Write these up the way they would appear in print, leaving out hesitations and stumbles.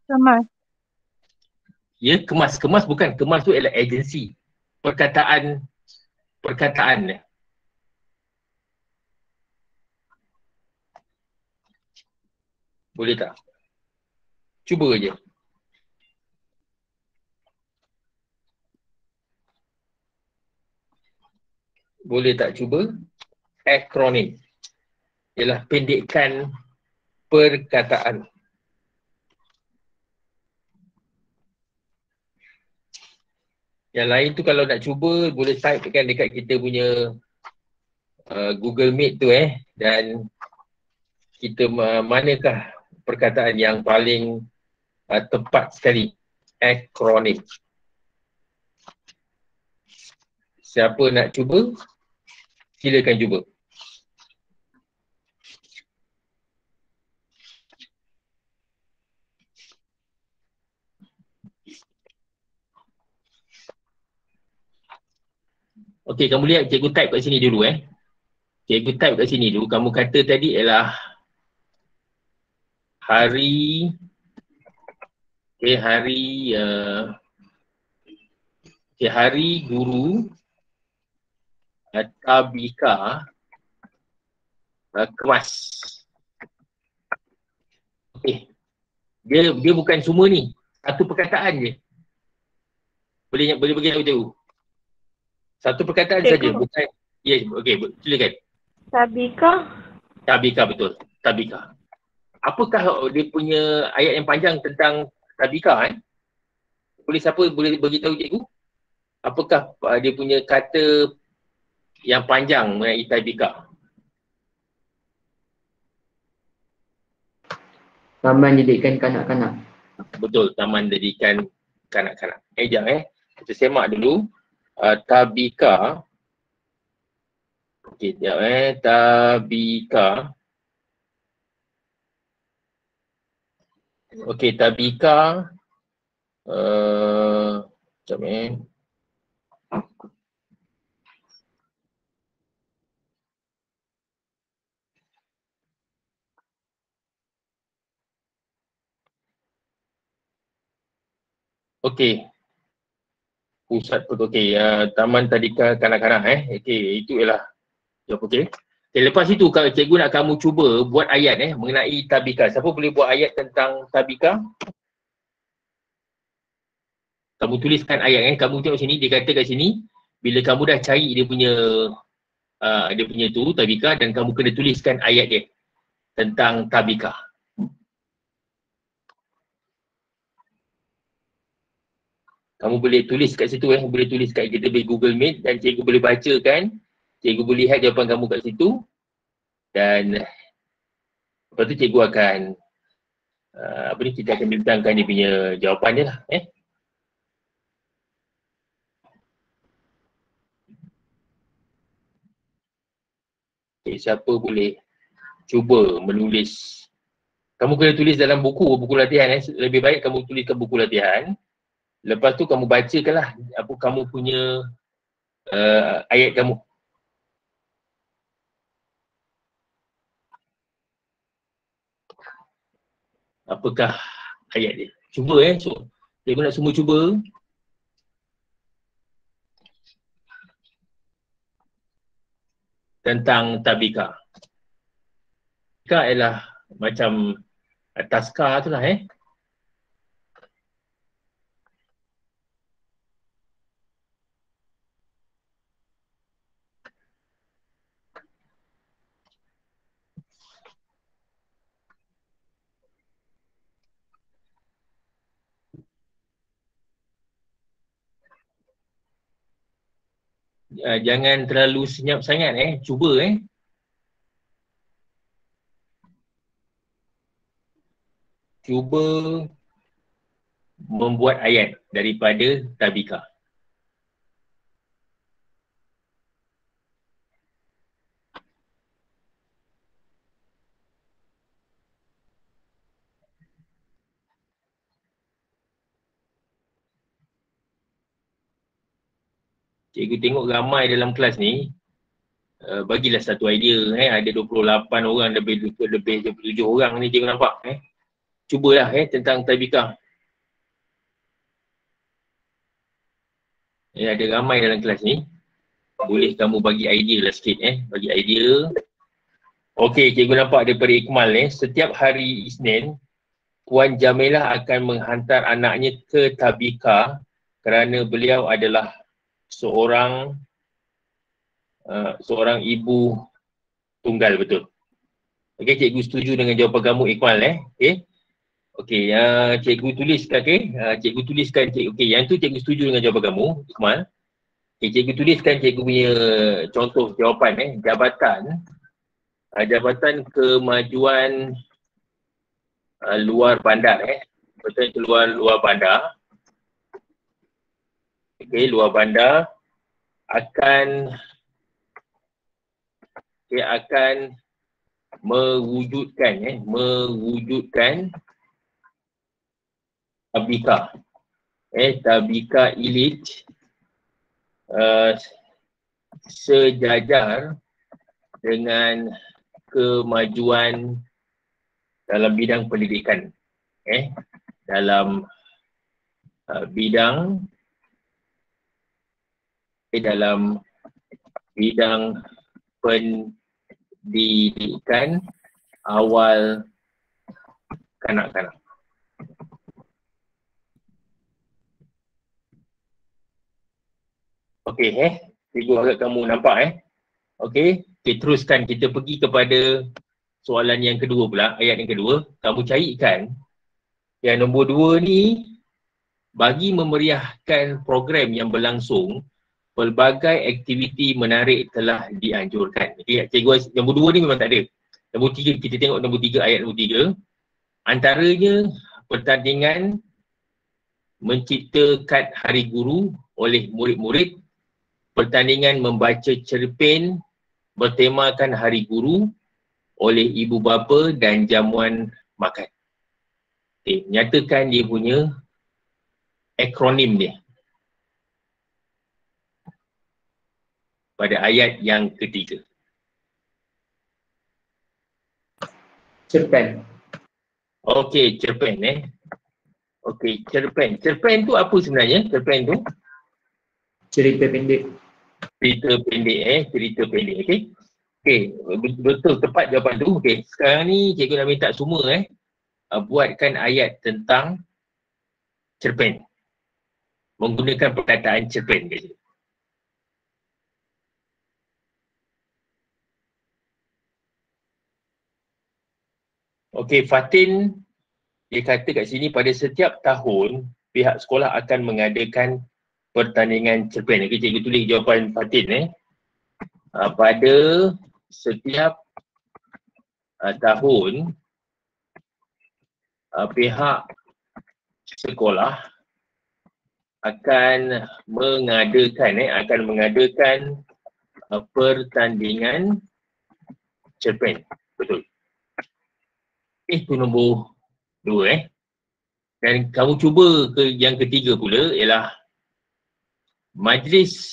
Kemas. Ya, kemas. Kemas bukan. Kemas tu adalah agensi. Perkataan dia. Boleh tak? Cuba je. Boleh tak cuba? Akronim. Ialah pendekan perkataan. Yang lain tu kalau nak cuba, boleh type kan dekat kita punya Google Meet tu dan kita manakah perkataan yang paling tepat sekali. Akronim. Siapa nak cuba, silakan cuba. Okey, kamu lihat cikgu type kat sini dulu Cikgu type kat sini dulu. Kamu kata tadi ialah hari hari guru Tabika kemas. Okey. Dia bukan semua ni. Satu perkataan je. Boleh bagi tahu cikgu. Satu perkataan saja, bukan. Ya, okey, silakan. Tabika betul. Tabika. Apakah dia punya ayat yang panjang tentang Tabika Boleh siapa boleh beritahu cikgu? Apakah dia punya kata yang panjang mengenai Tabika? Taman didikan kanak-kanak. Betul, taman didikan kanak-kanak. Sekejap kita semak dulu. Tabika. Okey, sekejap Tabika. Okey, Tabika. Sekejap Okey. Pusat taman tadika kanak-kanak Okey, itu ialah okey. Lepas itu kalau cikgu nak kamu cuba buat ayat mengenai Tabika. Siapa boleh buat ayat tentang Tabika? Kamu tuliskan ayat kamu tengok sini, dia kata kat sini bila kamu dah cari dia punya tu Tabika dan kamu kena tuliskan ayat dia tentang Tabika. Kamu boleh tulis kat situ boleh tulis kat kita di Google Meet dan cikgu boleh bacakan. Cikgu boleh lihat jawapan kamu kat situ dan lepas tu cikgu akan kita akan bincangkan dia punya jawapan dia lah siapa boleh cuba menulis. Kamu kena tulis dalam buku latihan Lebih baik kamu tuliskan buku latihan. Lepas tu kamu bacakanlah apa kamu punya ayat kamu. Apakah ayat dia? Cuba cikgu nak semua cuba. Tentang Tabika. Tabika ialah macam taska tu lah jangan terlalu senyap sangat cuba cuba membuat ayat daripada Tabika. Cikgu tengok ramai dalam kelas ni, bagilah satu idea ada 28 orang, lebih 27 orang ni cikgu nampak cubalah tentang tabika. Ada ramai dalam kelas ni. Boleh kamu bagi idea lah sikit bagi idea. Okey, cikgu nampak daripada Ikmal setiap hari Isnin Puan Jamilah akan menghantar anaknya ke tabika kerana beliau adalah seorang ibu tunggal, betul. Okey, cikgu setuju dengan jawapan kamu Ikmal Okey, cikgu tuliskan cikgu tuliskan okey, yang tu cikgu setuju dengan jawapan kamu Ikmal. Okay, cikgu tuliskan cikgu punya contoh jawapan Jabatan Kemajuan Luar Bandar Jabatan luar bandar. Okey, luar bandar akan mewujudkan tabika tabika elit sejajar dengan kemajuan dalam bidang pendidikan dalam bidang pendidikan awal kanak-kanak. Okey cikgu harap kamu nampak Okey, teruskan kita pergi kepada soalan yang kedua pula, ayat yang kedua. Kamu carikan yang nombor 2 ni, bagi memeriahkan program yang berlangsung, pelbagai aktiviti menarik telah dianjurkan. Okey, cikgu nombor 2 ni memang tak ada. Nombor 3, kita tengok nombor 3, ayat nombor 3. Antaranya pertandingan menciptakan hari guru oleh murid-murid, pertandingan membaca cerpen bertemakan hari guru oleh ibu bapa dan jamuan makan. Okey, nyatakan dia punya akronim dia pada ayat yang ketiga. Cerpen. Okey, cerpen Okey, cerpen. Cerpen tu apa sebenarnya? Cerpen tu? Cerita pendek. Cerita pendek cerita pendek. Okey. Okey, betul tepat jawapan tu. Okey, sekarang ni cikgu nak minta semua buatkan ayat tentang cerpen. Menggunakan perkataan cerpen. Okey, Fatin dia kata kat sini pada setiap tahun pihak sekolah akan mengadakan pertandingan cerpen. Okey, cikgu tulis jawapan Fatin pada setiap tahun pihak sekolah akan mengadakan pertandingan cerpen. Betul. Itu nombor 2 Dan kamu cuba ke yang ketiga pula ialah majlis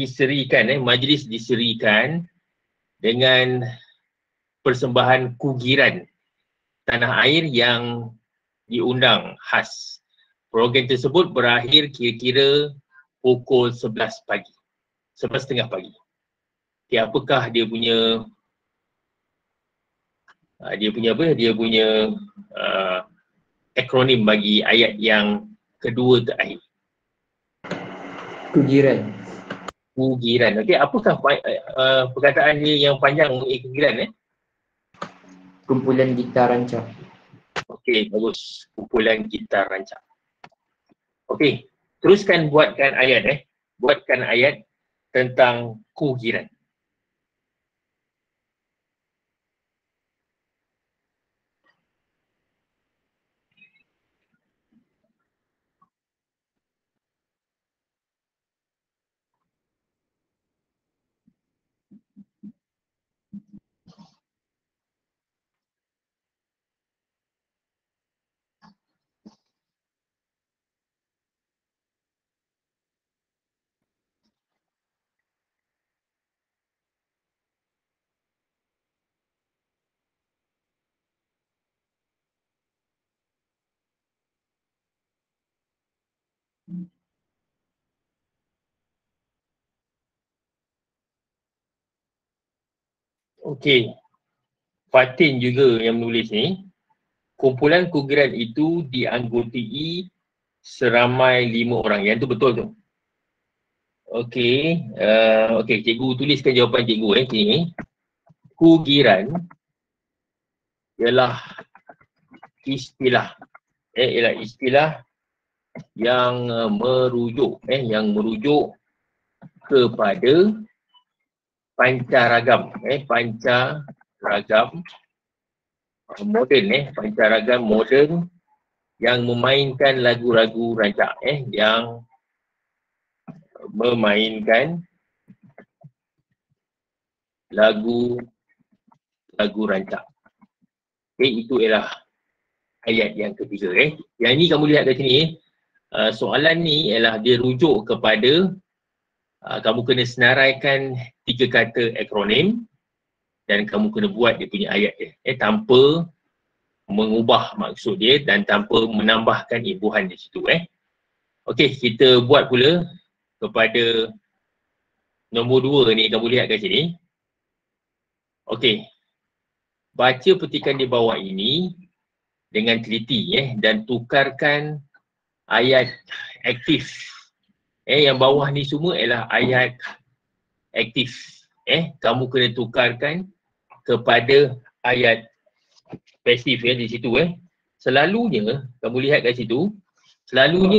diserikan dengan persembahan kugiran tanah air yang diundang khas. Program tersebut berakhir kira-kira pukul 11 pagi. 11.30 pagi. Okay, apakah dia punya akronim bagi ayat yang kedua terakhir? Kugiran. Kugiran. Okey, apakah perkataan dia yang panjang kugiran Kumpulan gitar rancak. Okey, bagus. Kumpulan gitar rancak. Okey, teruskan buatkan ayat Buatkan ayat tentang kugiran. Okey. Fatin juga yang menulis ni. Kumpulan kugiran itu dianggotai seramai 5 orang. Yang tu betul tu. Okey. Okey, cikgu tuliskan jawapan cikgu sini. Kugiran ialah istilah. Ialah istilah yang merujuk kepada pancaragam. Pancaragam moden pancaragam moden yang memainkan lagu-lagu rancak yang memainkan lagu rancak. Itu ialah ayat yang ketiga. Yang ni kamu lihat kat sini. Soalan ni ialah dia rujuk kepada kamu kena senaraikan 3 kata akronim dan kamu kena buat dia punya ayat dia. Tanpa mengubah maksud dia dan tanpa menambahkan imbuhan di situ. Okey, kita buat pula kepada nombor 2 ni, kamu lihat kat sini. Okey. Baca petikan di bawah ini dengan teliti dan tukarkan ayat aktif. Yang bawah ni semua ialah ayat aktif. Kamu kena tukarkan kepada ayat pasif di situ. Selalunya, kamu lihat kat situ, selalunya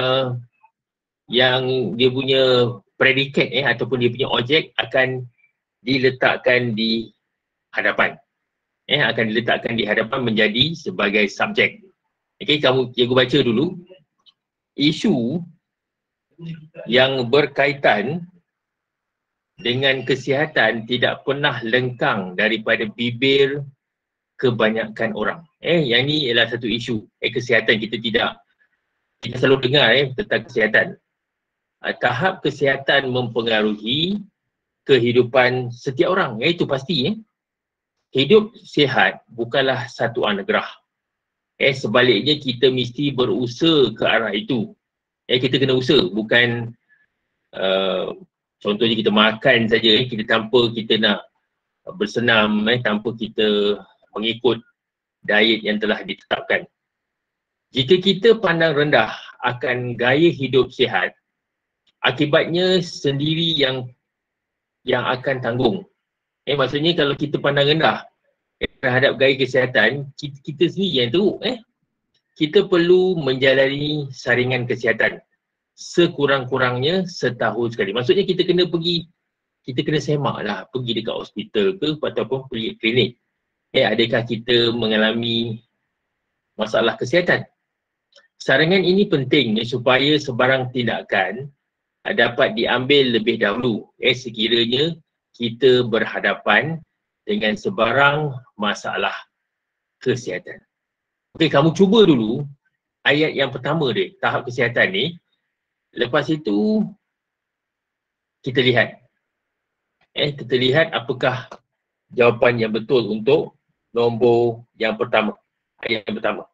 yang dia punya predikat ataupun dia punya objek akan diletakkan di hadapan. Akan diletakkan di hadapan menjadi sebagai subjek. Okey, cikgu baca dulu. Isu yang berkaitan dengan kesihatan tidak pernah lengkang daripada bibir kebanyakan orang. Yang ni ialah satu isu. Kesihatan kita selalu dengar tentang kesihatan. Tahap kesihatan mempengaruhi kehidupan setiap orang. Itu pasti. Hidup sihat bukanlah satu anugerah. Sebaliknya kita mesti berusaha ke arah itu. Kita kena usaha, bukan contohnya kita makan saja, kita tanpa kita nak bersenam, tanpa kita mengikut diet yang telah ditetapkan. Jika kita pandang rendah akan gaya hidup sihat, akibatnya sendiri yang akan tanggung. Maksudnya kalau kita pandang rendah terhadap gaya kesihatan, kita sendiri yang teruk. Kita perlu menjalani saringan kesihatan sekurang-kurangnya setahun sekali. Maksudnya kita kena semak lah, pergi dekat hospital ke ataupun pergi klinik. Adakah kita mengalami masalah kesihatan? Saringan ini penting supaya sebarang tindakan dapat diambil lebih dahulu sekiranya kita berhadapan dengan sebarang masalah kesihatan. Okey, kamu cuba dulu ayat yang pertama dia, tahap kesihatan ni. Lepas itu kita lihat. Kita lihat apakah jawapan yang betul untuk nombor yang pertama, ayat yang pertama.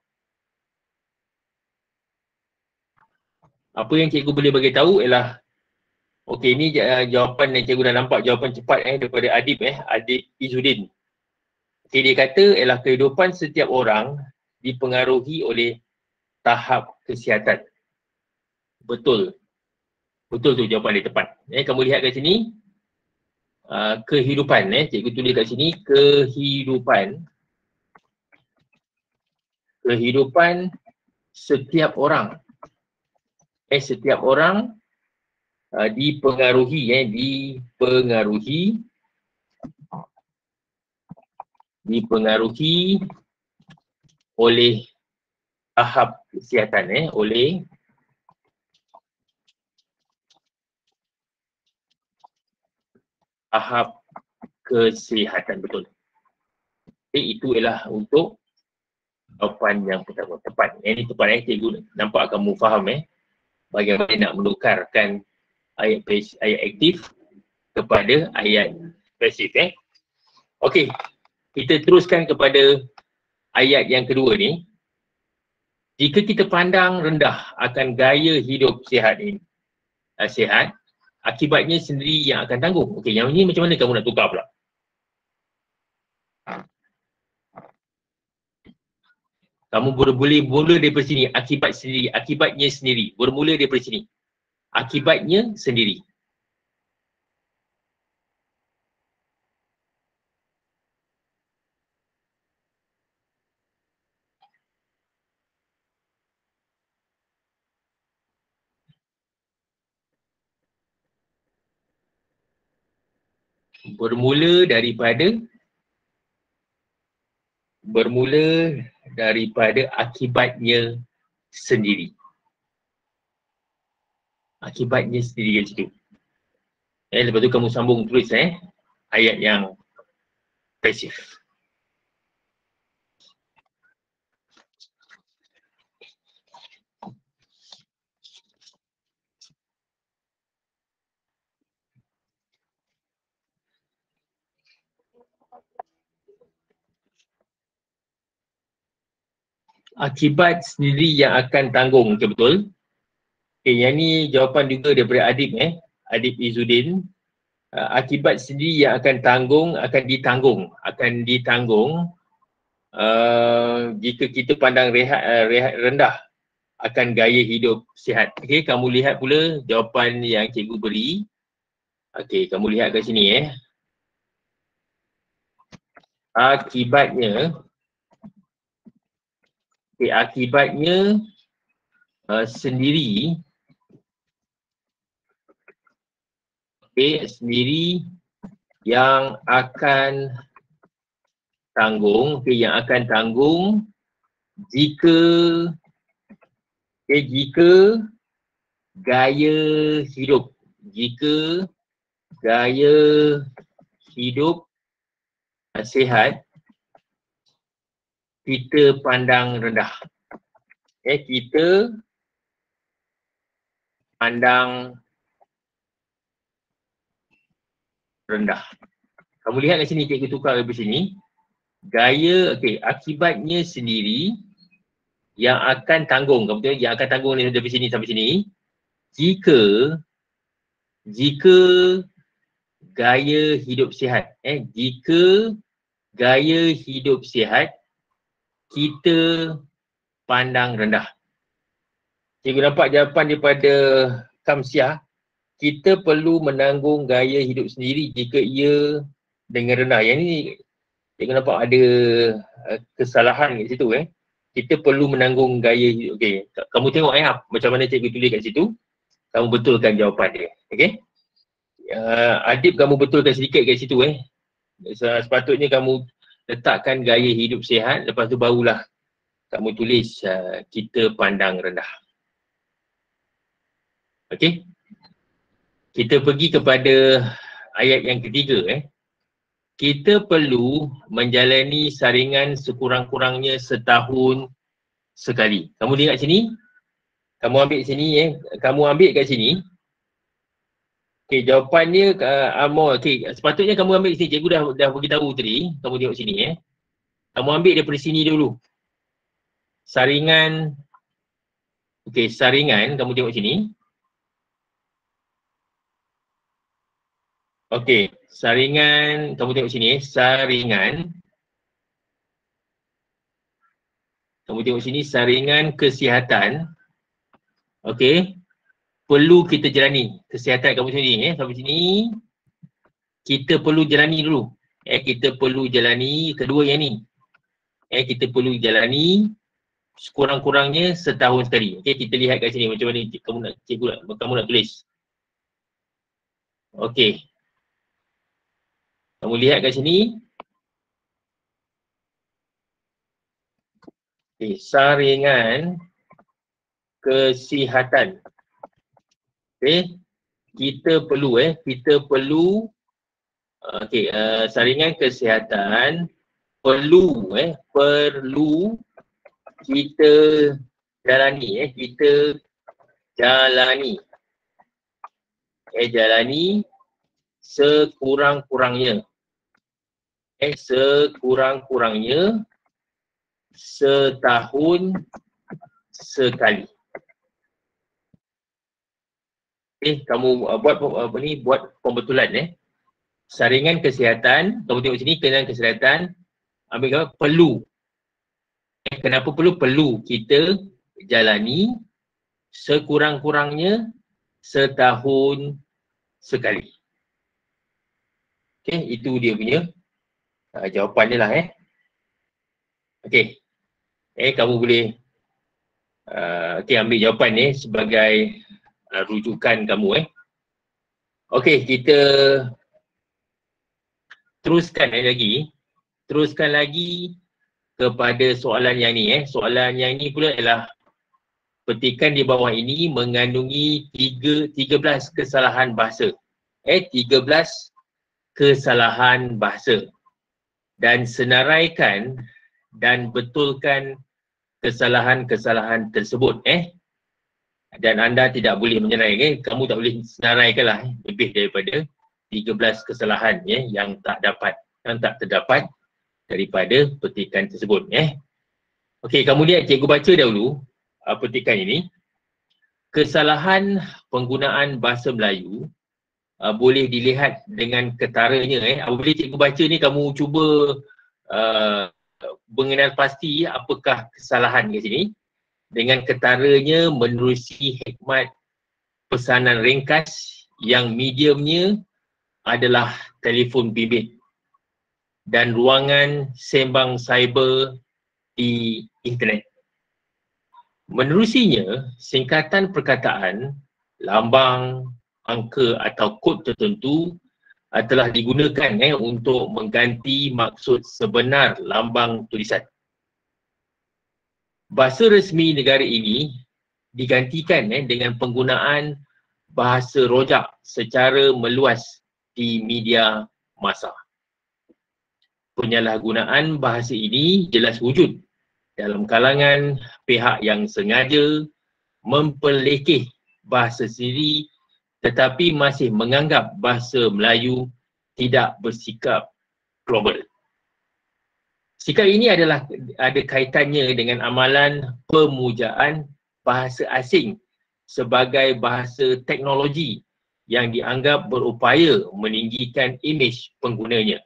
Apa yang cikgu boleh bagi tahu ialah, okey, ni jawapan yang cikgu dah nampak, jawapan cepat daripada Adib Izzuddin. Okey, dia kata ialah kehidupan setiap orang dipengaruhi oleh tahap kesihatan. Betul. Betul tu jawapan dia tepat. Kamu lihat kat sini, kehidupan, cikgu tulis kat sini, kehidupan setiap orang. Setiap orang dipengaruhi oleh tahap kesihatan, oleh tahap kesihatan. Betul. Itu ialah untuk jawapan yang pertama, tepat. Ini tepat, cikgu nampak kamu faham bagaimana nak menukarkan ayat aktif kepada ayat pasif. Okey, kita teruskan kepada ayat yang kedua ni. Jika kita pandang rendah akan gaya hidup sihat ini, sihat, akibatnya sendiri yang akan tanggung. Okey, yang ini macam mana kamu nak tukar pula? Kamu boleh mula daripada sini, akibat sendiri, akibatnya sendiri. Bermula daripada sini. Akibatnya sendiri. Bermula daripada akibatnya sendiri. Akibatnya sendiri kat situ. Lepas tu kamu sambung tulis ayat yang pasif. Akibat sendiri yang akan tanggung, betul? Okay, yang ni jawapan juga daripada Adib Adib Izzuddin. Akibat sendiri yang akan ditanggung jika kita pandang rehat rendah akan gaya hidup sihat. Okey, kamu lihat pula jawapan yang cikgu beri. Okey, kamu lihat kat sini Akibatnya sendiri sendiri yang akan tanggung, jika gaya hidup sihat kita pandang rendah. Kita pandang rendah. Kamu lihat kat sini, cikgu tukar dari sini. Gaya, akibatnya sendiri yang akan tanggung. Kamu tengok yang akan tanggung ni dari sini sampai sini. Jika gaya hidup sihat. Jika gaya hidup sihat kita pandang rendah. Cikgu nampak jawapan daripada Kamsiah. Kita perlu menanggung gaya hidup sendiri jika ia dengan rendah. Yang ni cikgu nampak ada kesalahan kat situ Kita perlu menanggung gaya hidup. Okey, kamu tengok macam mana cikgu tulis kat situ. Kamu betulkan jawapan dia. Okey. Adib kamu betulkan sedikit kat situ sepatutnya kamu letakkan gaya hidup sihat, lepas tu barulah kamu tulis kita pandang rendah. Okey. Kita pergi kepada ayat yang ketiga Kita perlu menjalani saringan sekurang-kurangnya setahun sekali. Kamu lihat sini. Kamu ambil sini kamu ambil kat sini. Okey, jawapannya sepatutnya kamu ambil sini. Cikgu dah beritahu tadi. Kamu tengok sini Kamu ambil daripada sini dulu. Saringan. Saringan kamu tengok sini. Okey, saringan kamu tengok sini saringan. Kamu tengok sini saringan kesihatan. Okey. Perlu kita jalani kesihatan kamu sini sampai sini. Kita perlu jalani dulu. Kita perlu jalani kedua yang ni. Kita perlu jalani sekurang-kurangnya setahun sekali. Okey, kita lihat kat sini macam mana kamu nak tulis. Okey. Kamu lihat kat sini. Saringan kesihatan. Kita perlu saringan kesihatan perlu kita jalani jalani sekurang-kurangnya setahun sekali. Kamu buat pembetulan saringan kesihatan, kamu tengok sini kenalan kesihatan, ambil gambar perlu. Kenapa perlu? Perlu kita jalani sekurang-kurangnya setahun sekali. Itu dia punya jawapan dia lah kamu boleh ambil jawapan ni sebagai rujukan kamu kita teruskan lagi kepada soalan yang ni soalan yang ni pula ialah petikan di bawah ini mengandungi 13 kesalahan bahasa 13 kesalahan bahasa dan senaraikan dan betulkan kesalahan-kesalahan tersebut dan anda tidak boleh menyenaraikan, kamu tak boleh senaraikan lah lebih daripada 13 kesalahan yang tak terdapat daripada petikan tersebut kamu lihat cikgu baca dahulu petikan ini. Kesalahan penggunaan bahasa Melayu boleh dilihat dengan ketaranya apabila cikgu baca ni kamu cuba mengenal pasti apakah kesalahan di sini dengan ketaranya menerusi hikmat pesanan ringkas yang mediumnya adalah telefon bimbit dan ruangan sembang cyber di internet. Menerusinya, singkatan perkataan, lambang, angka atau kod tertentu telah digunakan untuk mengganti maksud sebenar lambang tulisan. Bahasa resmi negara ini digantikan dengan penggunaan bahasa rojak secara meluas di media massa. Penyalahgunaan bahasa ini jelas wujud dalam kalangan pihak yang sengaja memperlekeh bahasa sendiri tetapi masih menganggap bahasa Melayu tidak bersikap global. Sikap ini ada kaitannya dengan amalan pemujaan bahasa asing sebagai bahasa teknologi yang dianggap berupaya meninggikan imej penggunanya.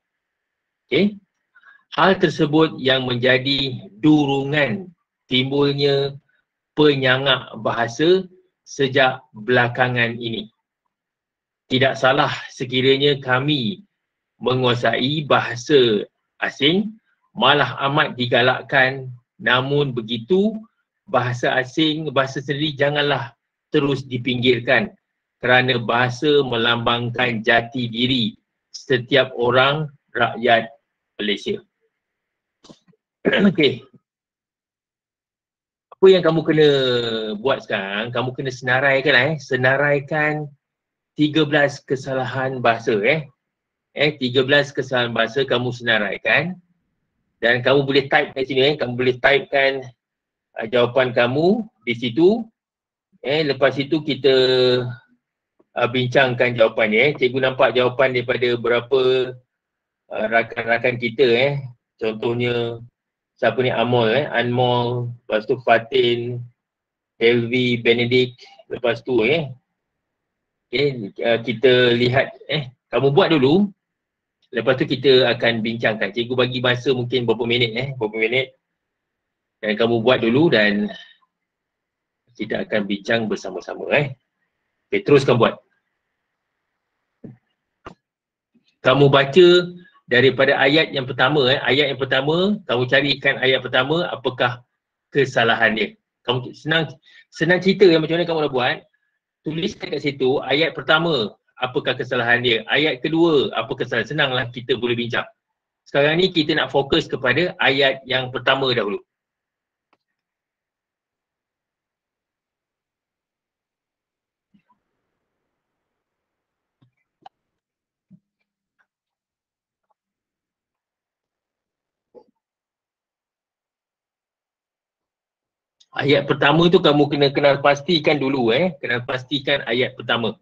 Hal tersebut yang menjadi durungan timbulnya penyangak bahasa sejak belakangan ini. Tidak salah sekiranya kami menguasai bahasa asing, malah amat digalakkan, namun begitu bahasa asing, bahasa sendiri janganlah terus dipinggirkan kerana bahasa melambangkan jati diri setiap orang rakyat Malaysia. Apa yang kamu kena buat sekarang, kamu kena senaraikan senaraikan 13 kesalahan bahasa 13 kesalahan bahasa kamu senaraikan dan kamu boleh type kat sini kamu boleh typekan jawapan kamu di situ. Lepas itu kita bincangkan jawapan cikgu nampak jawapan daripada beberapa rakan-rakan kita contohnya siapa ni Amol Anmol, lepas tu Fatin, Helvi, Benedict, lepas tu kita lihat kamu buat dulu, lepas tu kita akan bincangkan. Cikgu bagi masa mungkin berapa minit dan kamu buat dulu dan kita akan bincang bersama-sama teruskan buat. Kamu baca daripada ayat yang pertama ayat yang pertama, kamu carikan ayat pertama apakah kesalahan dia. Kamu senang cerita macam mana kamu nak buat. Tuliskan kat situ ayat pertama apakah kesalahan dia, ayat kedua apa kesalahan, senanglah kita boleh bincang. Sekarang ni kita nak fokus kepada ayat yang pertama dahulu. Ayat pertama tu kamu kena kenal pastikan dulu kenal pastikan ayat pertama.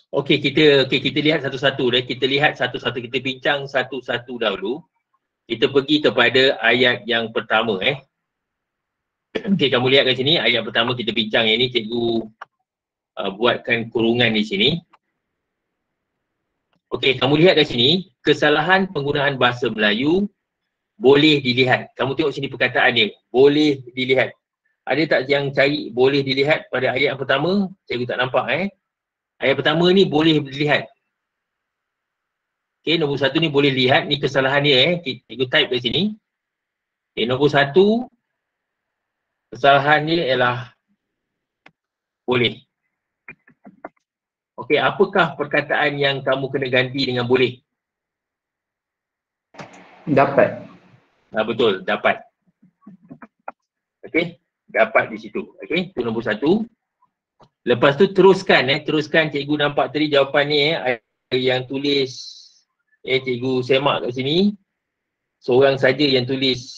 Okey, kita lihat satu-satu deh. Kita lihat satu-satu, kita bincang satu-satu dahulu. Kita pergi kepada ayat yang pertama Okey, kamu lihat kat sini ayat pertama kita bincang yang ni cikgu buatkan kurungan di sini. Okey, kamu lihat kat sini, kesalahan penggunaan bahasa Melayu boleh dilihat. Kamu tengok sini perkataan dia, boleh dilihat. Ada tak yang cari boleh dilihat pada ayat yang pertama? Cikgu tak nampak Ayat pertama ni boleh dilihat. Okey, nombor satu ni boleh lihat, ni kesalahan dia Cikgu type kat sini. Okey, nombor satu, kesalahan dia ialah boleh. Okey, apakah perkataan yang kamu kena ganti dengan boleh? Dapat. Betul, dapat. Okey, dapat di situ. Okey, itu nombor satu. Lepas tu teruskan teruskan cikgu nampak tadi jawapan ni yang tulis cikgu semak kat sini. Seorang saja yang tulis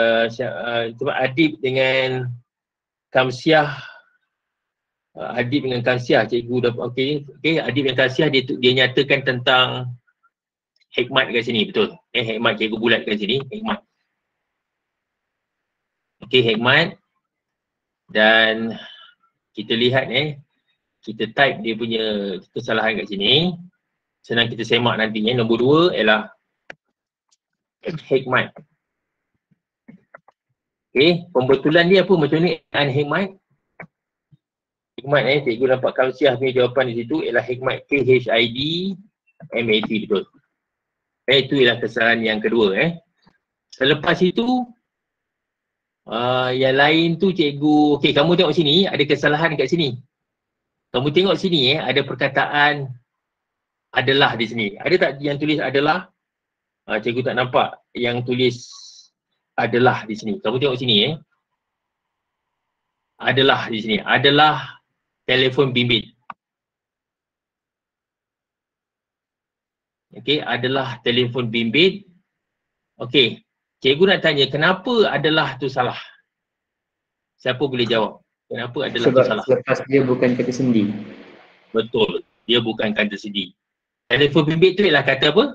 Adib dengan Kamsiah. Adib dengan Kamsiah cikgu dapat okey Adib dengan Kamsiah dia nyatakan tentang hikmat kat sini, betul. Hikmat cikgu bulat kat sini, hikmat. Okey, hikmat. Dan kita lihat kita type dia punya kesalahan kat sini. Senang kita semak nanti Nombor dua ialah hikmat. Okey, pembetulan dia apa macam ni hikmat? Hikmat cikgu nampak Kamsiah punya jawapan di situ ialah hikmat, KHID-MAT, betul. Itu ialah kesalahan yang kedua Selepas itu yang lain tu cikgu, okey kamu tengok sini ada kesalahan kat sini. Kamu tengok sini ada perkataan adalah di sini. Ada tak yang tulis adalah? Cikgu tak nampak yang tulis adalah di sini. Kamu tengok sini adalah di sini. Adalah telefon bimbit. Okey, adalah telefon bimbit. Okey, cikgu nak tanya kenapa adalah tu salah? Siapa boleh jawab? Kenapa adalah tu salah? Sebab dia bukan kata sendi. Betul, dia bukan kata sendi. Telefon bimbit tu ialah kata apa?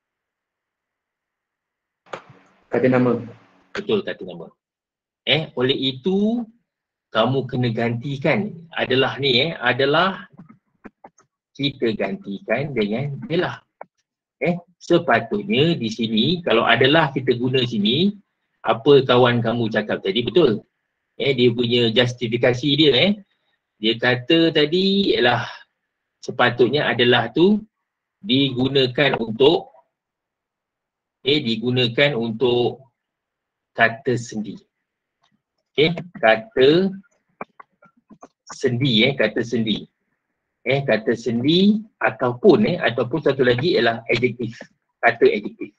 Kata nama. Betul, kata nama. Oleh itu kamu kena gantikan adalah ni adalah kita gantikan dengan ialah. Sepatutnya di sini kalau adalah kita guna sini apa kawan kamu cakap tadi betul. Dia punya justifikasi dia dia kata tadi ialah sepatutnya adalah tu digunakan untuk digunakan untuk kata sendi. Kata sendi kata sendi. Kata sendi ataupun ataupun satu lagi ialah adjektif. Kata adjektif.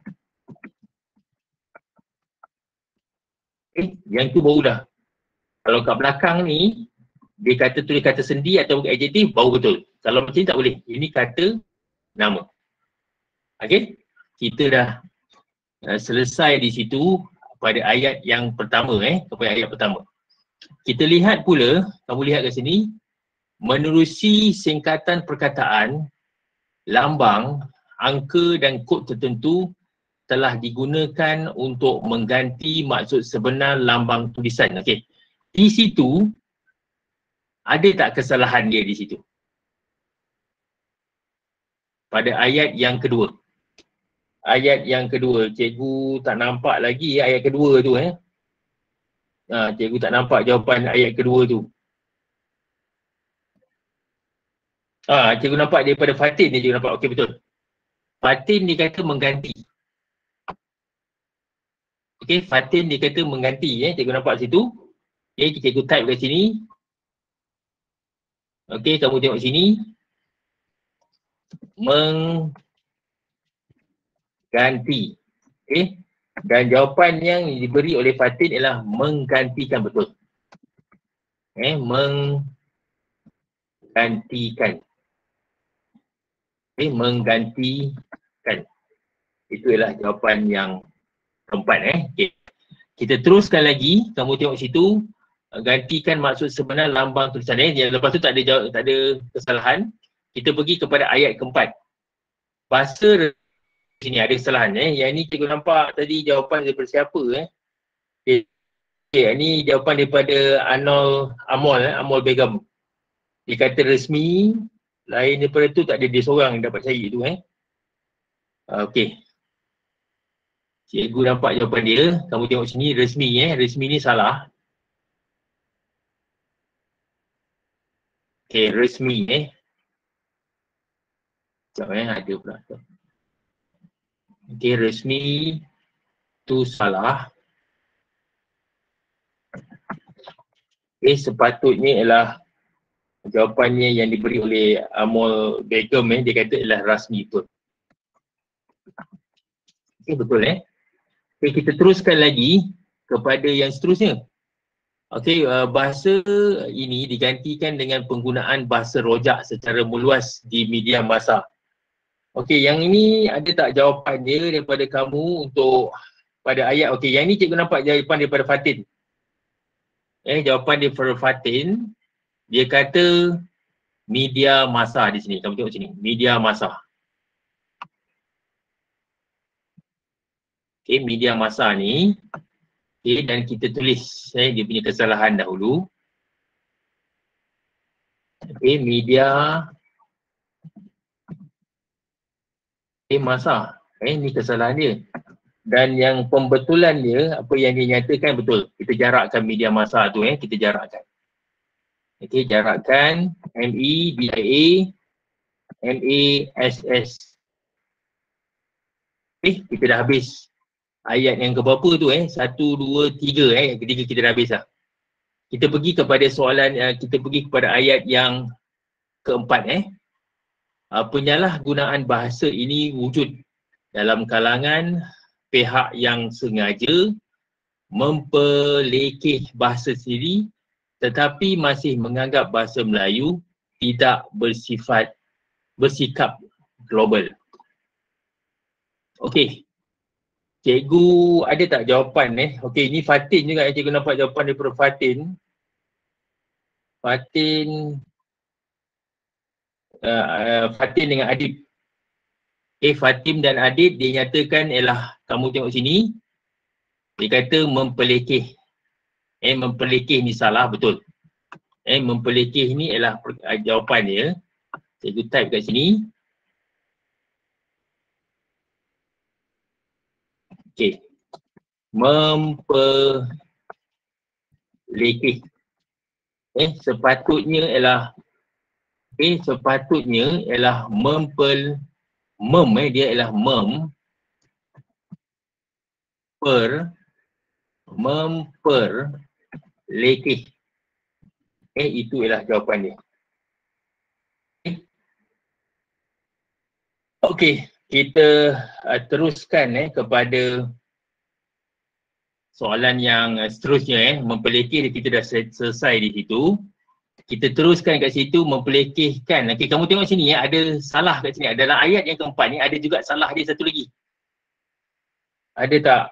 Yang tu baru dah. Kalau kat belakang ni dia kata tulis kata sendi atau adjektif baru betul. Kalau macam ni tak boleh. Ini kata nama. Okey? Kita dah selesai di situ pada ayat yang pertama kepada ayat pertama. Kita lihat pula, kamu lihat kat sini, menerusi singkatan perkataan, lambang, angka dan kod tertentu telah digunakan untuk mengganti maksud sebenar lambang tulisan. Okey. Di situ ada tak kesalahan dia di situ? Pada ayat yang kedua. Ayat yang kedua, cikgu tak nampak lagi ayat kedua tu cikgu tak nampak jawapan ayat kedua tu. Cikgu nampak daripada Fatin ni cikgu nampak. Okey, betul. Fatin dia kata mengganti. Okey, Fatin dia kata mengganti cikgu nampak situ. Okey, cikgu type kat sini. Okey, kamu tengok sini. Mengganti. Okey. Dan jawapan yang diberi oleh Fatin ialah menggantikan, betul. Menggantikan. Menggantikan. Itu ialah jawapan yang keempat. Okay. Kita teruskan lagi. Kamu tengok situ. Gantikan maksud sebenar lambang tulisan. Lepas tu tak ada kesalahan. Kita pergi kepada ayat keempat. Bahasa sini ada kesalahan Yang ni cikgu nampak tadi jawapan daripada siapa Okay, ni jawapan daripada Amol Begum. Dia kata resmi, lain daripada tu tak ada dia seorang yang dapat cari tu Okey. Cikgu nampak jawapan dia. Kamu tengok sini resmi resmi ni salah. Okey, resmi Sekejap ada pula. Okey, resmi tu salah. Okey, sepatutnya ialah jawapannya yang diberi oleh Amol Begum dia kata ialah rasmi betul. Okey, betul Okey, kita teruskan lagi kepada yang seterusnya. Okey, bahasa ini digantikan dengan penggunaan bahasa rojak secara meluas di media masa. Okey, yang ini ada tak jawapan dia daripada kamu untuk pada ayat? Okey, yang ni cikgu nampak jawapan daripada Fatin. Jawapan daripada Fatin, dia kata media masa di sini. Kamu tengok sini, media masa. Okey, media masa ni, dan kita tulis dia punya kesalahan dahulu. Okey, media masa. Ni kesalahan dia. Dan yang pembetulan dia, apa yang dia nyatakan betul. Kita jarakkan media masa tu kita jarakkan. Okey, jarakkan MEDIA MASS. Okey, kita dah habis ayat yang keberapa tu 1, 2, 3 yang ketiga kita dah habis dah. Kita pergi kepada soalan, kita pergi kepada ayat yang keempat penyalahgunaan bahasa ini wujud dalam kalangan pihak yang sengaja mempelekeh bahasa sendiri tetapi masih menganggap bahasa Melayu tidak bersikap global. Okey. Cikgu ada tak jawapan Okey, ni Fatin juga cikgu nampak jawapan daripada Fatin. Fatin dengan Adib. Fatim dan Adib dia nyatakan ialah kamu tengok sini. Dia kata mempelekeh. Mempelekeh ni salah betul. Mempelekeh ni ialah jawapan dia. Cikgu type kat sini. Okey. Mempelekeh. Sepatutnya ialah dia ialah memperlekeh. Itu ialah jawapan dia. Okey, kita teruskan kepada soalan yang seterusnya mempelekeh kita dah selesai di situ. Kita teruskan kat situ mempelekehkan. Okey, kamu tengok sini ada salah kat sini. Dalam ayat yang keempat ni ada juga salah dia satu lagi. Ada tak?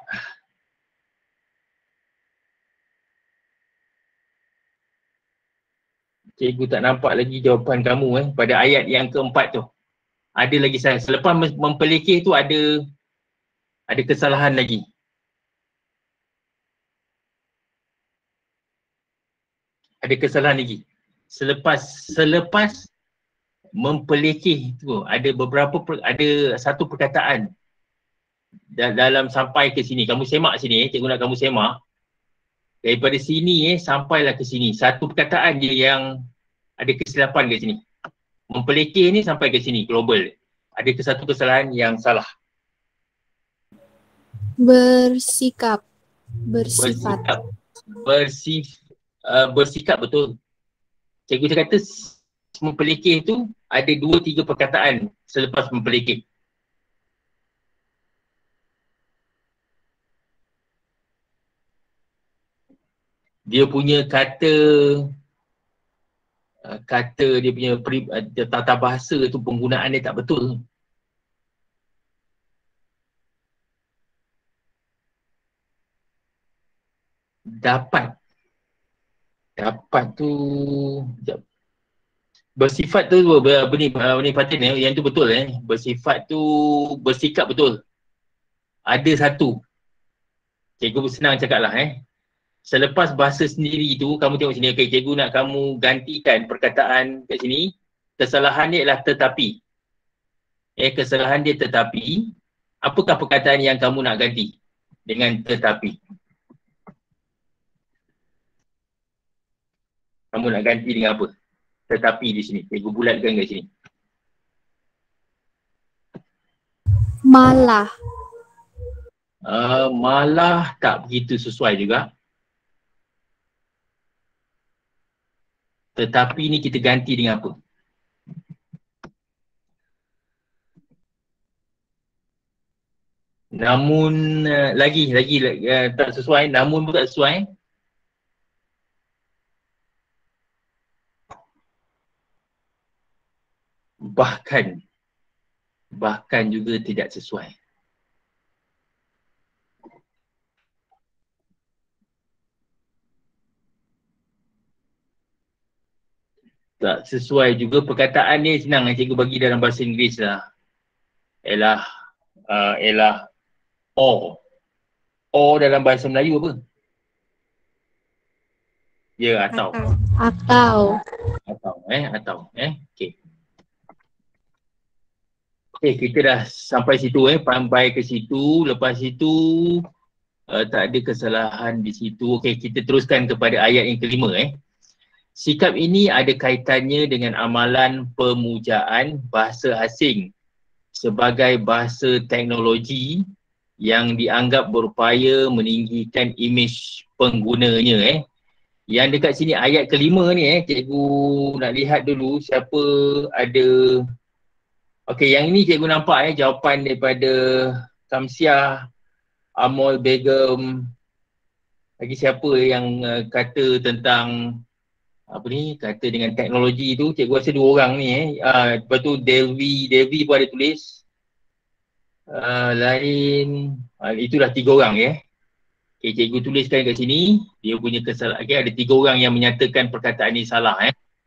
Cikgu tak nampak lagi jawapan kamu pada ayat yang keempat tu. Ada lagi salah. Selepas mempelekeh tu ada kesalahan lagi. Ada kesalahan lagi. Selepas mempelekeh tu ada satu perkataan dalam sampai ke sini. Kamu semak sini cikgu nak kamu semak. Daripada sini sampailah ke sini. Satu perkataan je yang ada kesilapan kat sini. Mempelekeh ni sampai ke sini, global. Ada satu kesalahan yang salah. Bersikap. Bersifat. Bersikap betul. Cikgu kata mempelekeh tu ada 2-3 perkataan selepas mempelekeh. Dia punya kata dia punya tata bahasa tu penggunaan dia tak betul. Dapat tu Bersifat tu ni Fatin yang tu betul bersifat tu bersikap betul. Ada satu. Cikgu senang cakap lah Selepas bahasa sendiri tu kamu tengok sini, okey cikgu nak kamu gantikan perkataan kat sini. Kesalahan dia ialah tetapi. Kesalahan dia tetapi. Apakah perkataan yang kamu nak ganti dengan tetapi? Kamu nak ganti dengan apa? Tetapi di sini. Cikgu bulatkan kat sini. Malah. Malah tak begitu sesuai juga. Tetapi ni kita ganti dengan apa? Namun lagi tak sesuai. Namun pun tak sesuai. Bahkan juga tidak sesuai. Tak sesuai juga. Perkataan ni senang cikgu bagi dalam bahasa Inggeris lah. Ialah or dalam bahasa Melayu apa? Ya, atau. Atau. Okey. Okey, kita dah sampai situ sampai ke situ. Lepas itu tak ada kesalahan di situ. Okey, kita teruskan kepada ayat yang kelima Sikap ini ada kaitannya dengan amalan pemujaan bahasa asing sebagai bahasa teknologi yang dianggap berupaya meninggikan imej penggunanya Yang dekat sini ayat kelima ni cikgu nak lihat dulu siapa ada. Okey, yang ini cikgu nampak jawapan daripada Samsiah, Amol Begum. Lagi siapa yang kata tentang kata dengan teknologi tu. Cikgu rasa dua orang ni lepas tu Devi pun ada tulis. Itulah tiga orang Okay, cikgu tuliskan kat sini. Dia punya kesalahan. Okay, ada tiga orang yang menyatakan perkataan ni salah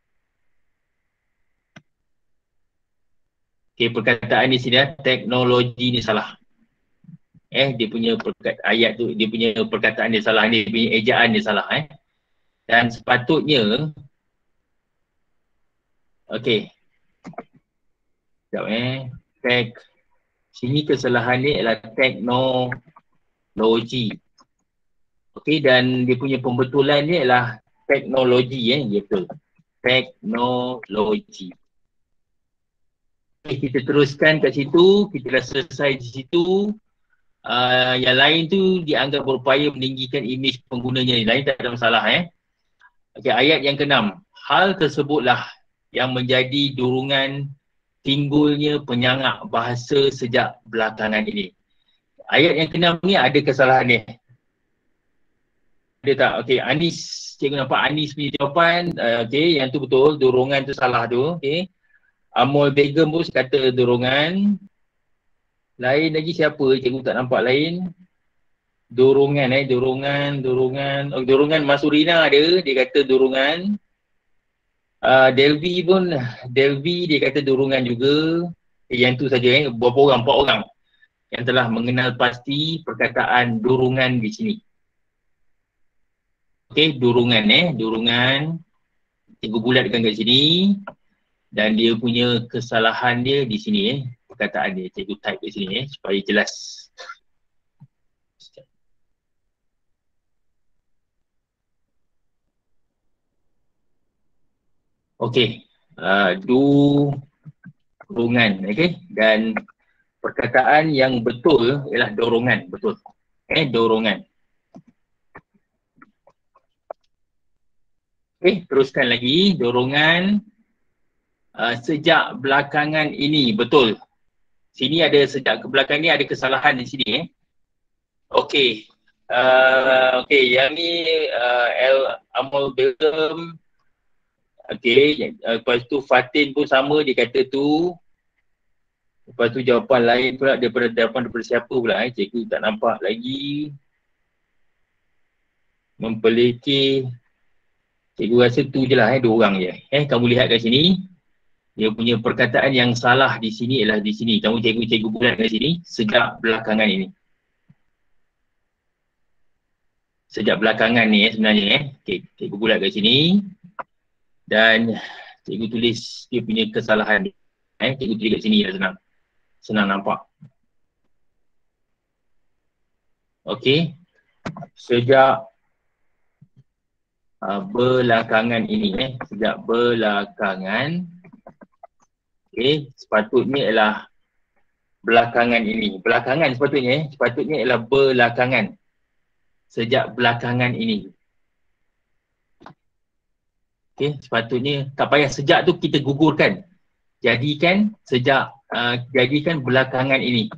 Okay, perkataan ni sini teknologi ni salah. Dia punya ayat tu, dia punya perkataan dia salah, dia punya ejaan dia salah Dan sepatutnya okey. Sekejap sini kesalahan ni adalah teknologi. Okey, dan dia punya pembetulan ni adalah teknologi betul. Teknologi. Okay, kita teruskan kat situ, kita dah selesai di situ. Yang lain tu dianggap berupaya meninggikan imej penggunanya ni. Lain tak ada masalah Okey, ayat yang ke-6. Hal tersebutlah yang menjadi dorongan timbulnya penyangak bahasa sejak belakangan ini. Ayat yang ke-6 ni ada kesalahan ni. Ada tak? Okey, Anis, cikgu nampak Anis punya jawapan. Okey, yang tu betul, dorongan tu salah tu. Okey. Amol Begum pun kata dorongan. Lain lagi siapa? Cikgu tak nampak lain. Dorongan dorongan Masurina ada, dia kata dorongan. Delvi dia kata dorongan juga. Yang tu saja berapa orang? 4 orang yang telah mengenal pasti perkataan dorongan di sini. Okey, dorongan. Cikgu bulatkan kat sini. Dan dia punya kesalahan dia di sini perkataan dia. Cikgu type kat sini supaya jelas. Okey, dorongan, dan perkataan yang betul ialah dorongan, betul. Dorongan. Okey, teruskan lagi, dorongan sejak belakangan ini, betul. Sini ada sejak belakangan ni ada kesalahan di sini Okey. Yang ni Amol Begum. Okey, lepas tu Fatin pun sama, dia kata tu. Lepas tu jawapan lain pula daripada siapa pula cikgu tak nampak lagi. Mempelekeh. Cikgu rasa tu je lah 2 orang je. Kamu lihat kat sini. Dia punya perkataan yang salah di sini ialah di sini. Kamu cikgu bulat kat sini sejak belakangan ini. Sejak belakangan ni sebenarnya Okay, cikgu bulat kat sini. Dan cikgu tulis dia punya kesalahan ni. Cikgu tulis kat sini dah senang. Senang nampak. Okey. Sejak belakangan ini sejak belakangan sepatutnya ialah belakangan ini. Belakangan sepatutnya ialah belakangan. Sejak belakangan ini. Sepatutnya tak payah sejak tu kita gugurkan. Jadikan sejak jadikan belakangan ini.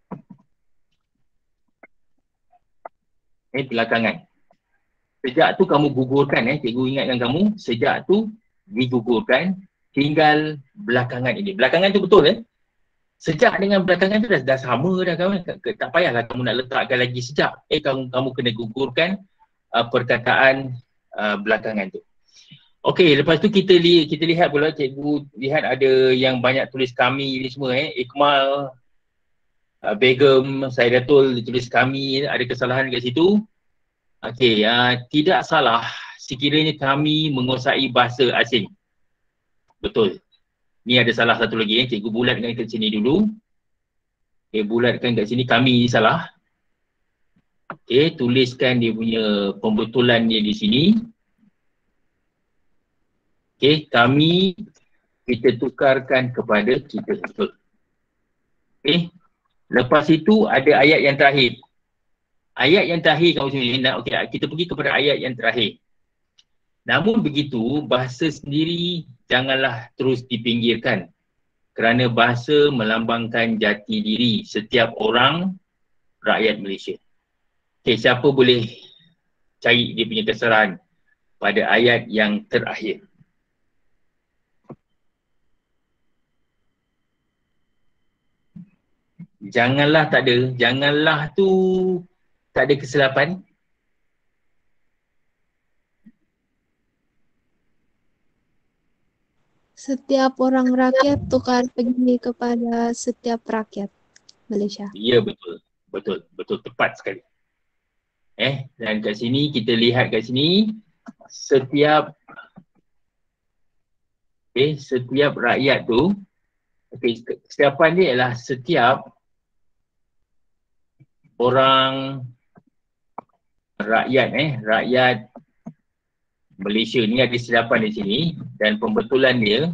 Belakangan. Sejak tu kamu gugurkan cikgu ingatkan kamu, sejak tu digugurkan, tinggal belakangan ini. Belakangan tu betul Sejak dengan belakangan tu dah sama dah kawan. Tak payahlah kamu nak letakkan lagi sejak. Kamu kena gugurkan perkataan belakangan tu. Okey, lepas tu kita lihat pula, cikgu lihat ada yang banyak tulis kami ni semua Ikmal, Begum, Saidatul tulis kami, ada kesalahan kat situ. Okey, tidak salah sekiranya kami menguasai bahasa asing. Betul. Ni ada salah satu lagi cikgu bulatkan kat sini dulu. Bulatkan kat sini kami salah. Tuliskan dia punya pembetulan dia di sini. Kami kita tukarkan kepada kita. Betul. Lepas itu ada ayat yang terakhir. Ayat yang terakhir kamu sini. Kita pergi kepada ayat yang terakhir. Namun begitu, bahasa sendiri janganlah terus dipinggirkan. Kerana bahasa melambangkan jati diri setiap orang rakyat Malaysia. Siapa boleh cari dia punya kesalahan pada ayat yang terakhir? Janganlah tak ada. Janganlah tu tak ada kesilapan. Setiap orang rakyat tukar pergi kepada setiap rakyat Malaysia. Ya, betul. Betul. Betul. Tepat sekali. Dan kat sini, kita lihat kat sini, setiap rakyat tu, kesilapan dia ialah setiap orang rakyat, rakyat Malaysia ni ada kesilapan di sini dan pembetulan dia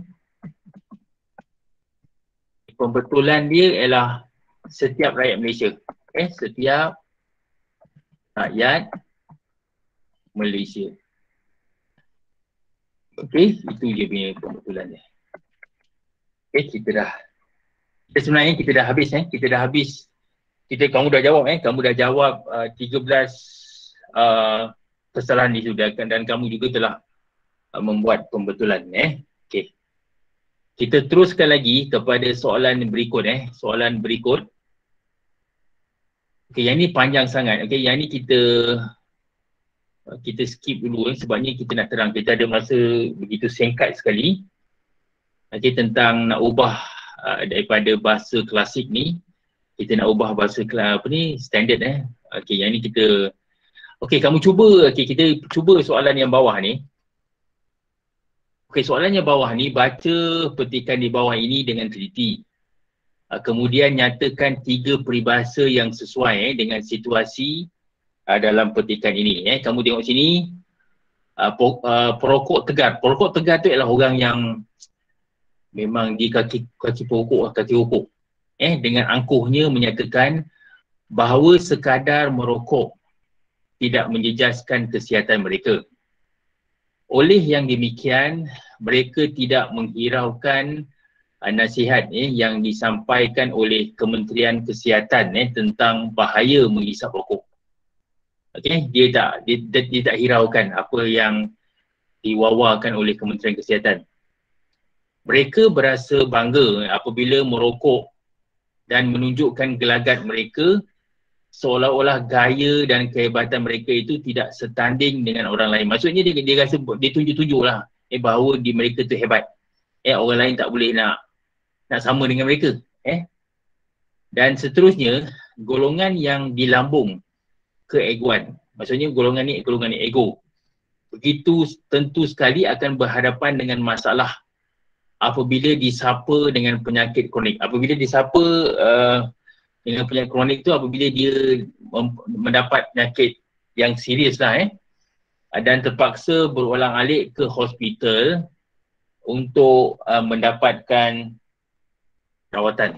ialah setiap rakyat Malaysia. Setiap rakyat Malaysia. Itu dia punya pembetulan dia. Sebenarnya kita dah habis kita dah habis. Kamu dah jawab kamu dah jawab 13 kesalahan disudahkan dan kamu juga telah membuat pembetulan Kita teruskan lagi kepada soalan berikut soalan berikut. Yang ni panjang sangat. Yang ni kita skip dulu sebabnya kita nak terang. Kita ada masa begitu singkat sekali. Tentang nak ubah daripada bahasa klasik ni, kita nak ubah bahasa standard yang ni kita kamu cuba, kita cuba soalan yang bawah ni. Soalan yang bawah ni, baca petikan di bawah ini dengan teliti. Kemudian nyatakan 3 peribahasa yang sesuai dengan situasi dalam petikan ini. Kamu tengok sini, perokok tegar. Perokok tegar tu ialah orang yang memang di kaki pokok, kaki rokok. Dengan angkuhnya menyatakan bahawa sekadar merokok tidak menjejaskan kesihatan mereka. Oleh yang demikian, mereka tidak menghiraukan nasihat yang disampaikan oleh Kementerian Kesihatan tentang bahaya menghisap rokok. Dia tak hiraukan apa yang diwawakan oleh Kementerian Kesihatan. Mereka berasa bangga apabila merokok dan menunjukkan gelagat mereka seolah-olah gaya dan kehebatan mereka itu tidak setanding dengan orang lain. Maksudnya dia rasa, dia tunjuk-tunjuklah bahawa mereka tu hebat. Orang lain tak boleh nak sama dengan mereka. Dan seterusnya, golongan yang di lambung keegoan. Maksudnya golongan ni ego. Begitu tentu sekali akan berhadapan dengan masalah apabila disapa dengan penyakit kronik. Apabila disapa dengan penyakit kronik tu, apabila dia mendapat penyakit yang serius lah dan terpaksa berulang-alik ke hospital untuk mendapatkan rawatan.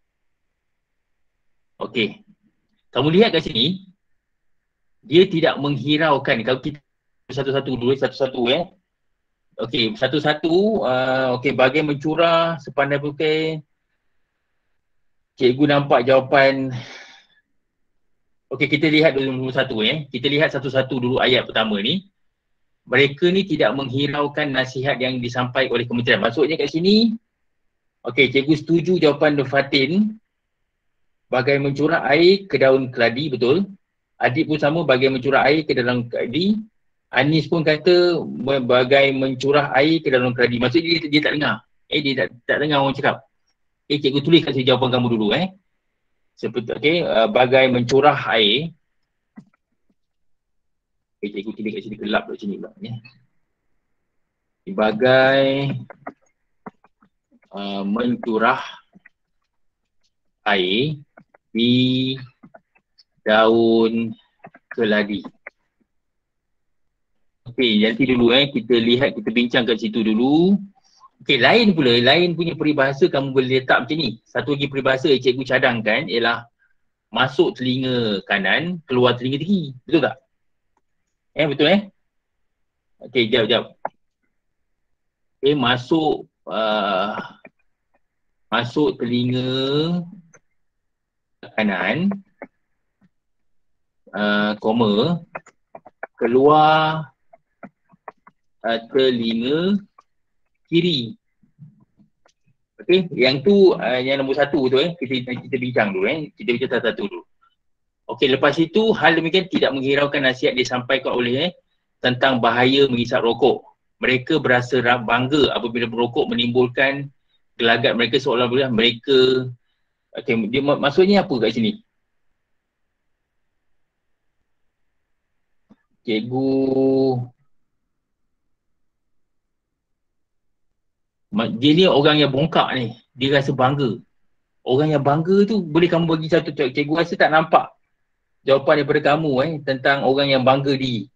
Okey. Kamu lihat kat sini, dia tidak menghiraukan. Kalau kita satu-satu dulu, Okey, satu-satu. Okey, bagai mencurah sepandai bukai. Cikgu nampak jawapan. Okey, kita lihat dulu satu Kita lihat satu-satu dulu ayat pertama ni. Mereka ni tidak menghiraukan nasihat yang disampaikan oleh kementerian. Maksudnya kat sini, okey, cikgu setuju jawapan Fatin. Bagai mencurah air ke daun keladi, betul. Adik pun sama, bagai mencurah air ke dalam keladi. Anis pun kata bagai mencurah air ke dalam keladi. Maksudnya dia tak dengar. Dia tak dengar orang cakap. Cikgu tulis kat sini jawapan kamu dulu Seperti bagai mencurah air. Cikgu tulis kat sini, gelap kat sini pula Bagai mencurah air di daun keladi. Okey, nanti dulu kita lihat, kita bincang kat situ dulu. Okey, lain punya peribahasa kamu boleh letak macam ni. Satu lagi peribahasa yang cikgu cadangkan ialah masuk telinga kanan, keluar telinga kiri. Betul tak? Betul Okey, jap. Okey, masuk telinga kanan, keluar telinga kiri. Okey, yang tu yang nombor satu tu kita bincang dulu kita bincang satu-satu dulu. Okey, lepas itu hal demikian tidak menghiraukan nasihat disampaikan oleh tentang bahaya menghisap rokok. Mereka berasa bangga apabila merokok menimbulkan gelagat mereka seolah-olah mereka. Okey, dia maksudnya apa kat sini? Cikgu dia ni orang yang bongkak ni. Dia rasa bangga. Orang yang bangga tu boleh kamu bagi satu cikgu rasa tak nampak jawapan daripada kamu tentang orang yang bangga diri.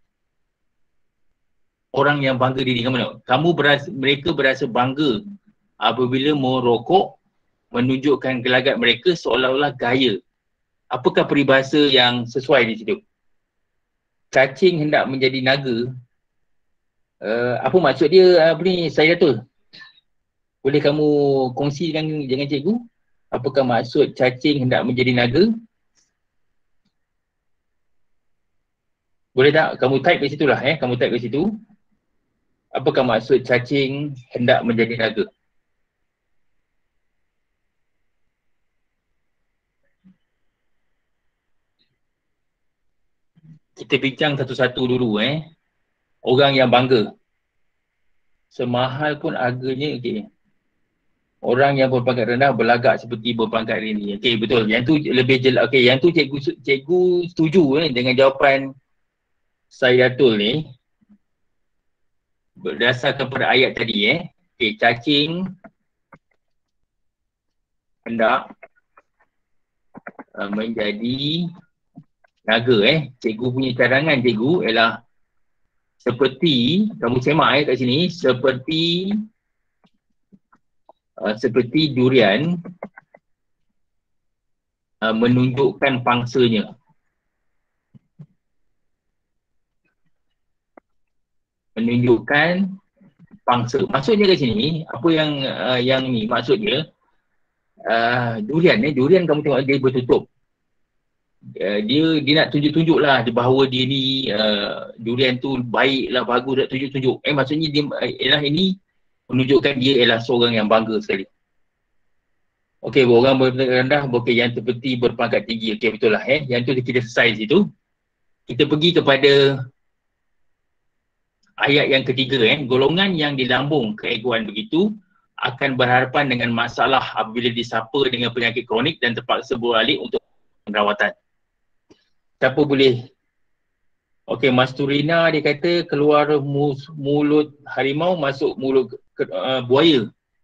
Orang yang bangga diri kamu nak. Mereka berasa bangga apabila merokok menunjukkan gelagat mereka seolah-olah gaya. Apakah peribahasa yang sesuai di situ? Cacing hendak menjadi naga. Apa maksud dia Sayyidatul? Boleh kamu kongsi dengan cikgu? Apakah maksud cacing hendak menjadi naga? Boleh tak? Kamu type kat situ lah Kamu type kat situ. Apakah maksud cacing hendak menjadi naga? Kita bincang satu-satu dulu Orang yang bangga. Semahal pun harganya Orang yang berpangkat rendah berlagak seperti berpangkat tinggi. Okey, betul. Yang tu lebih jelas. Okey, yang tu cikgu setuju dengan jawapan Sayyidatul ni. Berdasarkan pada ayat tadi Okey, cacing hendak menjadi naga Cikgu punya cadangan cikgu ialah seperti, kamu semak kat sini, seperti durian menunjukkan pangsanya. Menunjukkan pangsa. Maksudnya kat sini, apa yang ni maksudnya durian kamu tengok dia bertutup. Dia nak tunjuk-tunjuk lah bahawa dia ni durian tu baik lah, bagus, nak tunjuk-tunjuk. Maksudnya dia ialah ini menunjukkan dia ialah seorang yang bangga sekali. Okey, orang berpangkat rendah, yang seperti berpangkat tinggi. Okey, betul lah Yang tu kita selesai situ. Kita pergi kepada ayat yang ketiga golongan yang dilambung keegoan begitu akan berhadapan dengan masalah apabila disapa dengan penyakit kronik dan terpaksa beralih untuk perawatan. Siapa boleh? Okey, Mas Turina dia kata keluar mulut harimau masuk mulut buaya.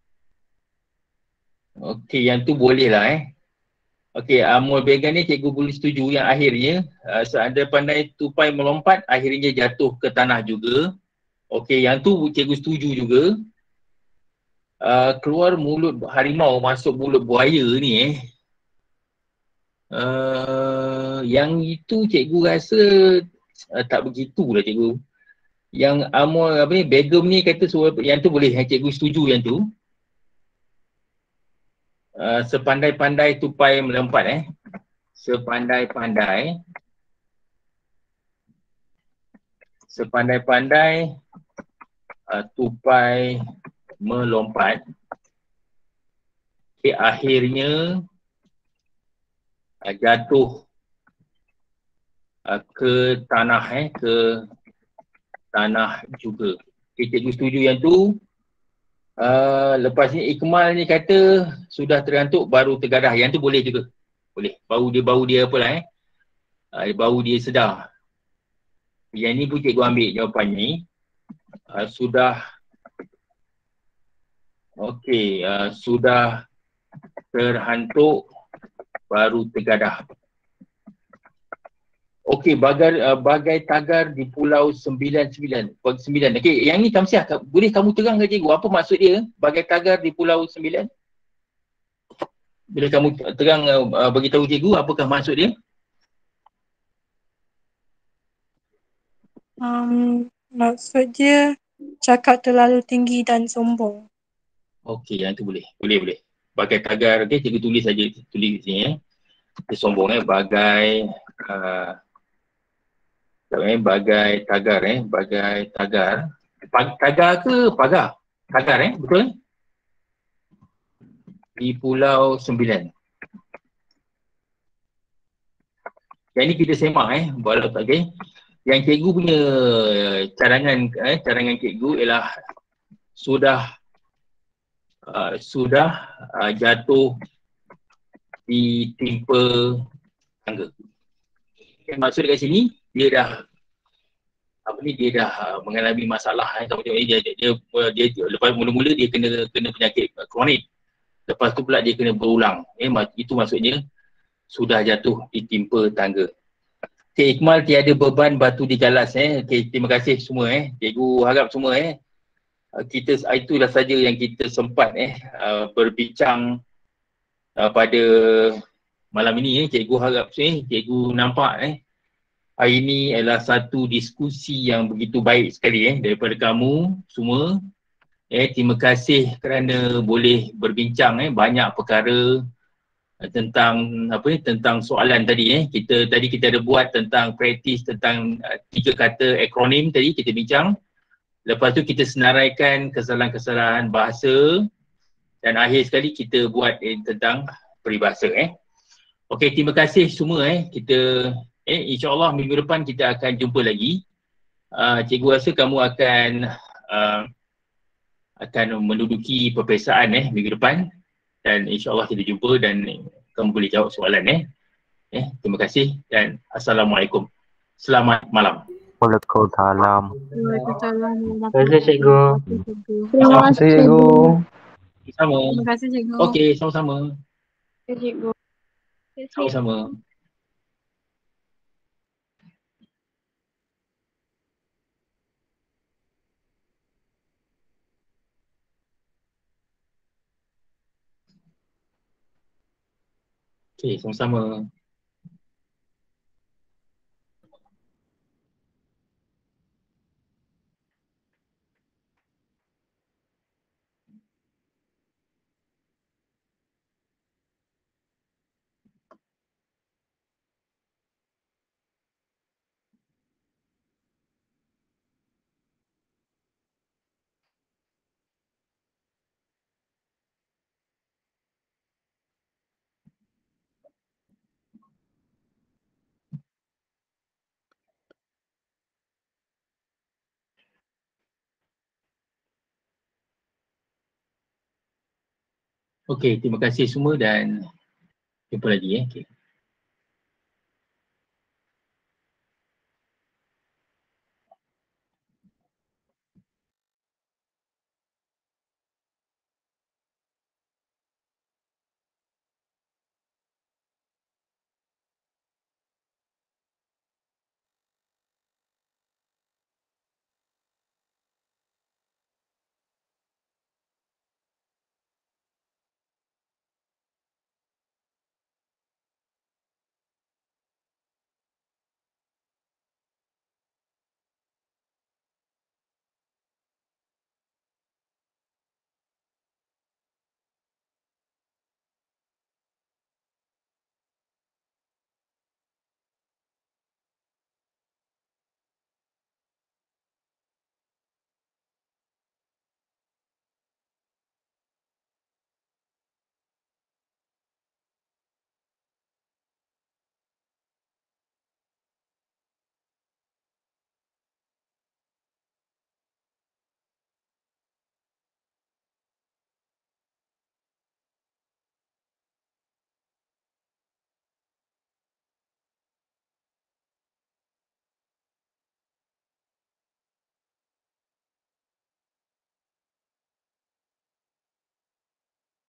Okey, yang tu boleh lah Okey, Amul Began ni cikgu boleh setuju yang akhirnya seandainya pandai tupai melompat, akhirnya jatuh ke tanah juga. Okey, yang tu cikgu setuju juga. Keluar mulut harimau masuk mulut buaya ni yang itu cikgu rasa tak begitulah cikgu. Yang Amul apa ni Begum ni kata yang tu boleh, cikgu setuju yang tu. Sepandai-pandai tupai melompat sepandai-pandai tupai melompat, akhirnya jatuh ke tanah ke tanah juga. Cikgu setuju yang tu. Lepas ni Ikmal ni kata sudah terantuk baru tergadah. Yang tu boleh juga. Boleh. Bau dia apalah bau dia sedar. Yang ni pun cikgu ambil jawapan ni. Sudah sudah terhantuk baru tergadah. Okey, bagai tagar di Pulau 99. Okey, yang ni Kamsiah, boleh kamu terang ke cikgu apa maksud dia? Bagai tagar di Pulau 9? Boleh kamu terang bagi tahu cikgu apakah maksud dia? Maksud dia cakap terlalu tinggi dan sombong. Okey, yang tu boleh. Boleh. Bagai tagar, okey, cikgu tulis saja tulis sini Dia sombong bagai bagai tagar bagai tagar. Tagar ke pagar? Tagar betul? Di Pulau 9. Yang ni kita semak walau tak Yang cikgu punya cadangan cikgu ialah sudah jatuh ditimpa tangga. Maksud dekat sini dia dah mengalami masalah dia lepas mula-mula dia kena penyakit kronik. Lepas tu pula dia kena berulang. Itu maksudnya sudah jatuh ditimpa tangga. Cik Ikmal tiada beban batu digalas Okay, terima kasih semua Cikgu harap semua kita itulah saja yang kita sempat berbincang pada malam ini Cikgu harap cikgu nampak hari ini adalah satu diskusi yang begitu baik sekali daripada kamu semua. Terima kasih kerana boleh berbincang banyak perkara tentang soalan tadi kita ada buat tentang praktis tentang 3 kata akronim tadi kita bincang. Lepas tu kita senaraikan kesalahan-kesalahan bahasa dan akhir sekali kita buat tentang peribahasa Okey, terima kasih semua kita insya-Allah minggu depan kita akan jumpa lagi. Cikgu rasa kamu akan menduduki peperiksaan minggu depan dan insya-Allah kita jumpa dan kamu boleh jawab soalan terima kasih dan assalamualaikum. Selamat malam. Waalaikumsalam. Waalaikumsalam. Terima kasih cikgu. Terima kasih cikgu. Sama. Terima kasih cikgu. Okey, sama-sama. Cikgu. Sama-sama. Okey, sama-sama. Okey, terima kasih semua dan jumpa lagi. Okay.